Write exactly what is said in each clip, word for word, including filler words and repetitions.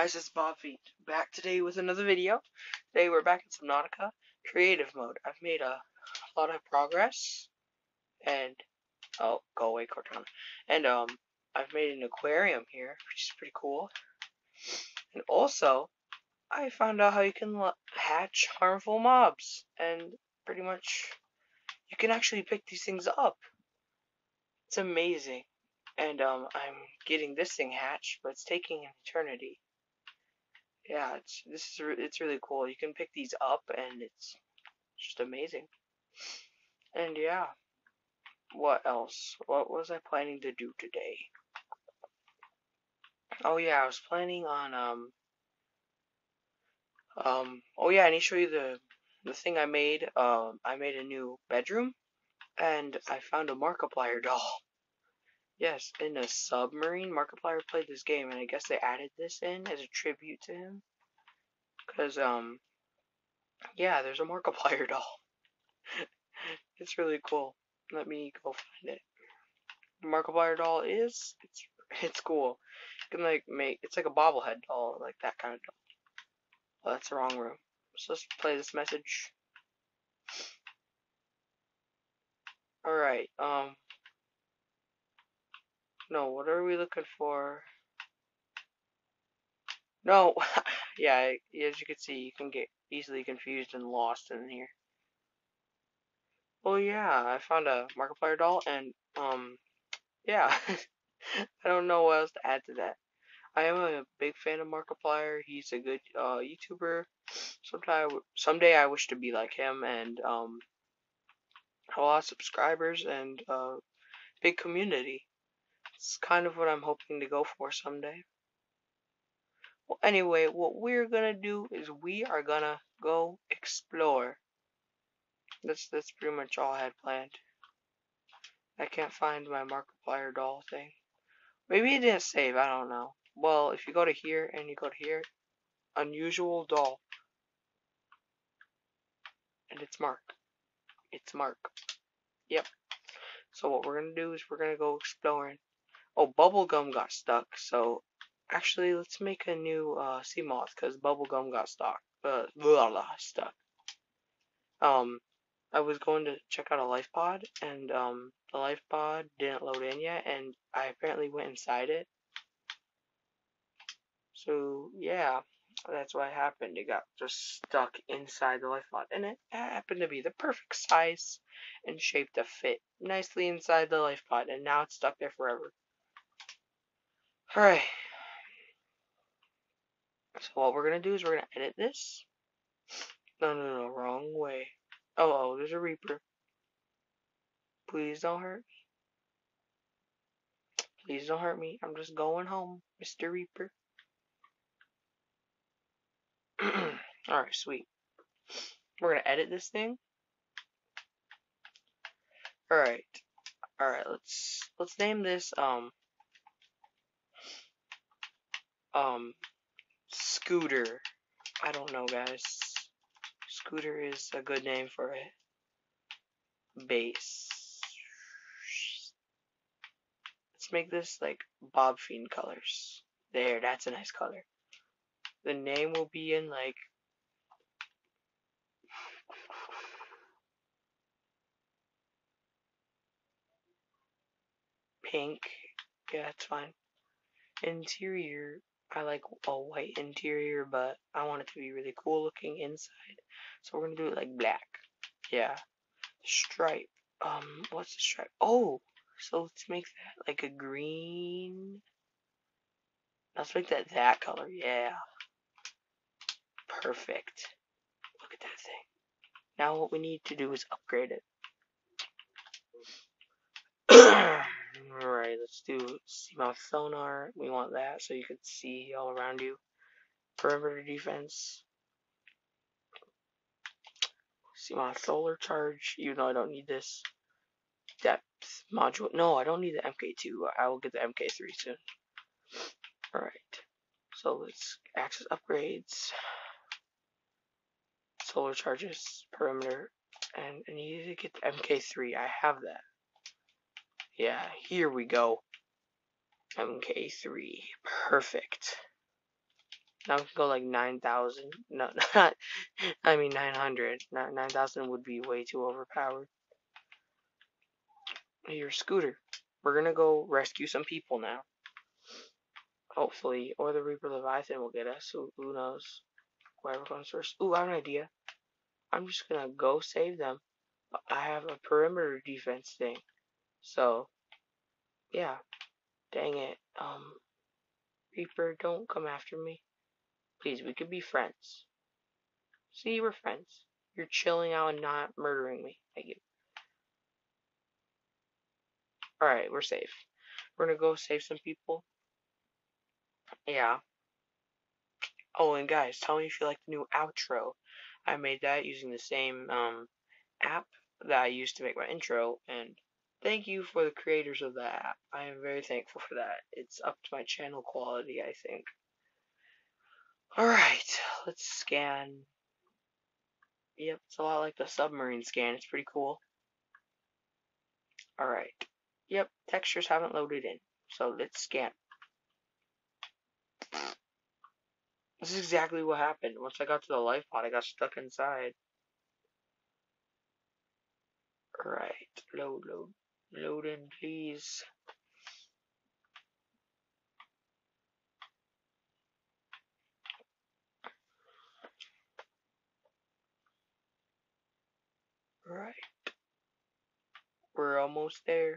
guys, it's Bob Feet, back today with another video. Today we're back in Subnautica, creative mode. I've made a lot of progress, and, oh, go away, Cortana. And, um, I've made an aquarium here, which is pretty cool. And also, I found out how you can hatch harmful mobs, and pretty much, you can actually pick these things up. It's amazing. And, um, I'm getting this thing hatched, but it's taking an eternity. Yeah, it's this is re it's really cool. You can pick these up, and it's just amazing. And yeah, what else? What was I planning to do today? Oh yeah, I was planning on um um. Oh yeah, I need to show you the the thing I made. Um, I made a new bedroom, and I found a Markiplier doll. Yes, in a submarine. Markiplier played this game, and I guess they added this in as a tribute to him. Cause um, yeah, there's a Markiplier doll. It's really cool. Let me go find it. The Markiplier doll is it's it's cool. You can like make it's like a bobblehead doll, like that kind of doll. Oh, that's the wrong room. So let's play this message. Alright, um no, what are we looking for? No, yeah, as you can see, you can get easily confused and lost in here. Oh yeah, I found a Markiplier doll, and um, yeah, I don't know what else to add to that. I am a big fan of Markiplier. He's a good uh, YouTuber. Sometime, someday I wish to be like him, and um, have a lot of subscribers and uh, big community. It's kind of what I'm hoping to go for someday. Well, anyway, what we're gonna do is we are gonna go explore. That's that's pretty much all I had planned. I can't find my Markiplier doll thing. Maybe it didn't save. I don't know. Well, if you go to here and you go to here, unusual doll, and it's Mark. It's Mark. Yep. So what we're gonna do is we're gonna go exploring. Oh, Bubblegum got stuck. So actually, let's make a new uh, sea moth because Bubblegum got stuck. Uh, blah, blah, stuck. Um, I was going to check out a life pod, and um, the life pod didn't load in yet, and I apparently went inside it. So yeah, that's what happened. It got just stuck inside the life pod, and it happened to be the perfect size and shape to fit nicely inside the life pod, and now it's stuck there forever. Alright. So what we're gonna do is we're gonna edit this. No, no, no, wrong way. Oh, oh, there's a Reaper. Please don't hurt me. Please don't hurt me. I'm just going home, Mister Reaper. Alright, sweet. We're gonna edit this thing. Alright. Alright, let's let's name this um um Scooter. I don't know, guys. Scooter is a good name for a base. Let's make this like Bob Fiend colors. There, that's a nice color. The name will be in like pink. Yeah, it's fine. Interior, I like a white interior, but I want it to be really cool looking inside. So we're gonna do it like black. Yeah. Stripe. Um, what's the stripe? Oh, so let's make that like a green. Let's make that that color. Yeah. Perfect. Look at that thing. Now what we need to do is upgrade it. Alright, let's do seamouth sonar. We want that so you can see all around you. Perimeter defense. Seamouth solar charge, even though I don't need this. Depth module. No, I don't need the M K two. I will get the M K three soon. Alright. So let's access upgrades. Solar charges, perimeter, and I need to get the M K three. I have that. Yeah, here we go. M K three. Perfect. Now we can go like nine thousand. No, not, I mean nine hundred. nine thousand would be way too overpowered. Your scooter. We're gonna go rescue some people now. Hopefully. Or the Reaper Leviathan will get us. Who, who knows? Whoever comes first. Ooh, I have an idea. I'm just gonna go save them. I have a perimeter defense thing. So, yeah. Dang it. Um, Reaper, don't come after me. Please, we could be friends. See, we're friends. You're chilling out and not murdering me. Thank you. Alright, we're safe. We're gonna go save some people. Yeah. Oh, and guys, tell me if you like the new outro. I made that using the same um app that I used to make my intro, and thank you for the creators of that app. I am very thankful for that. It's up to my channel quality, I think. Alright, let's scan. Yep, it's a lot like the submarine scan. It's pretty cool. Alright. Yep, textures haven't loaded in. So let's scan. This is exactly what happened. Once I got to the life pod, I got stuck inside. Alright, load, load. Load in, please. Alright. We're almost there.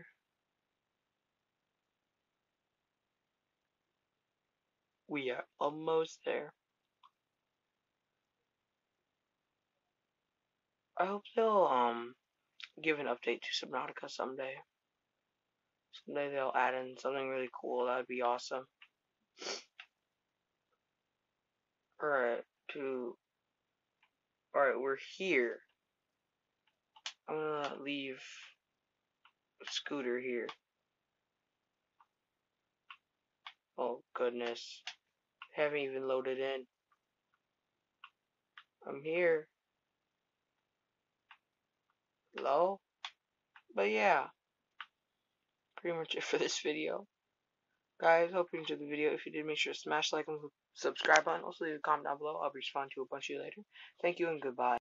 We are almost there. I hope they'll um give an update to Subnautica someday. Someday they'll add in something really cool. That would be awesome. Alright, to Alright, we're here. I'm gonna leave Scooter here. Oh goodness. Haven't even loaded in. I'm here. Hello? But yeah. Pretty much it for this video. Guys, hope you enjoyed the video. If you did, make sure to smash the like and subscribe button. Also leave a comment down below. I'll respond to a bunch of you later. Thank you and goodbye.